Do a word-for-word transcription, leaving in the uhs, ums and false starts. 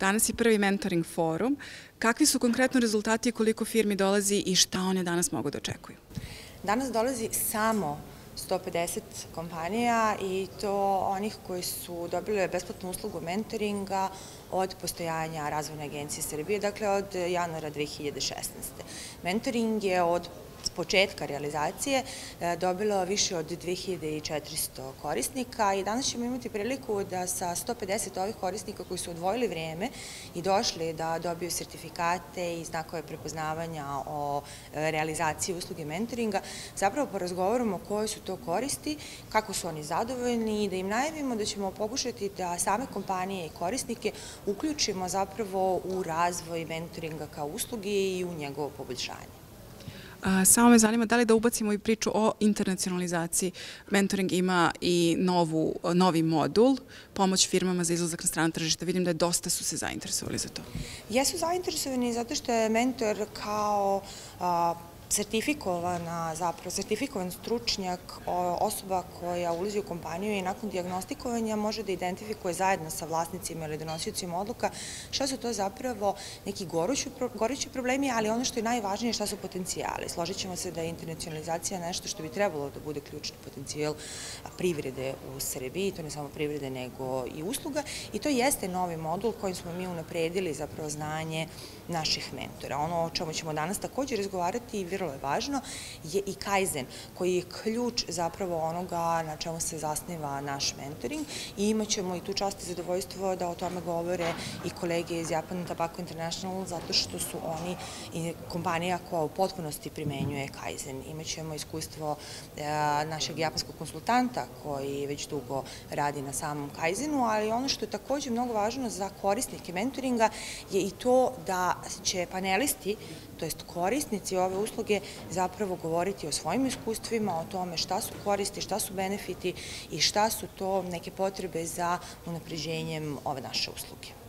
Danas je prvi mentoring forum. Kakvi su konkretno rezultati i koliko firmi dolazi i šta one danas mogu da očekuju? Danas dolazi samo sto pedeset kompanija i to onih koji su dobile besplatnu uslugu mentoringa od postojanja Razvojne agencije Srbije, dakle od januara dve hiljade šesnaeste. Mentoring je od početka realizacije dobilo više od dve hiljade četiristo korisnika i danas ćemo imati priliku da sa sto pedeset ovih korisnika koji su odvojili vreme i došli da dobiju sertifikate i znakove prepoznavanja o realizaciji usluge mentoringa, zapravo porazgovaramo koje su to koristi, kako su oni zadovoljni i da im najavimo da ćemo pokušati da same kompanije i korisnike uključimo zapravo u razvoj mentoringa kao usluge i u njegovo poboljšanje. Samo me zanima da li da ubacimo i priču o internacionalizaciji. Mentoring ima i novi modul, pomoć firmama za izlazak na strano tržište. Vidim da je dosta su se zainteresovali za to. Jesu zainteresovani zato što je mentor kao sertifikovana, zapravo sertifikovan stručnjak, osoba koja ulazi u kompaniju i nakon dijagnostikovanja može da identifikuje zajedno sa vlasnicima ili donosiocima odluka šta su to zapravo neki gorući problemi, ali ono što je najvažnije šta su potencijali. Složit ćemo se da je internacionalizacija nešto što bi trebalo da bude ključni potencijal privrede u Srbiji, to ne samo privrede nego i usluga, i to jeste novi modul kojim smo mi unapredili zapravo znanje naših mentora. Ono o čemu ćemo danas također razgovarati i vrlo je važno je i Kaizen, koji je ključ zapravo onoga na čemu se zasniva naš mentoring i imat ćemo i tu čast i zadovoljstvo da o tome govore i kolege iz Japan Tobacco International zato što su oni kompanija koja u potpunosti primenjuje Kaizen. Imat ćemo iskustvo našeg japanskog konsultanta koji već dugo radi na samom Kaizenu, ali ono što je također mnogo važno za korisnike mentoringa je i to da će panelisti, to jest korisnici ove usluge, zapravo govoriti o svojim iskustvima, o tome šta su koristi, šta su benefiti i šta su to neke potrebe za unapređenjem ove naše usluge.